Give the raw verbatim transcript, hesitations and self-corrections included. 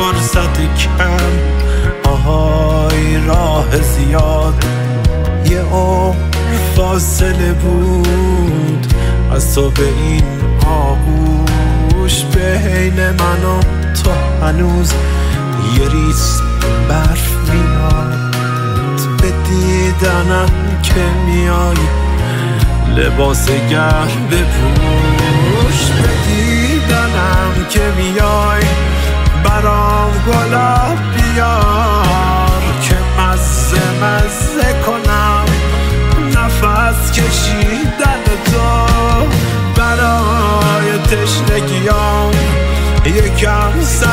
فرصت کم، آهای راه زیاد، یه عمر فاصله بود از تو به این آغوش. بین من و تو هنوز یه ریز برف میاد، به دیدنم که میای لباس گرم بپوش. به دیدنم که میای برام گلاب بیار، که مزه مزه کنم نفس کشیدن تو. برای تشنگیام یکم سر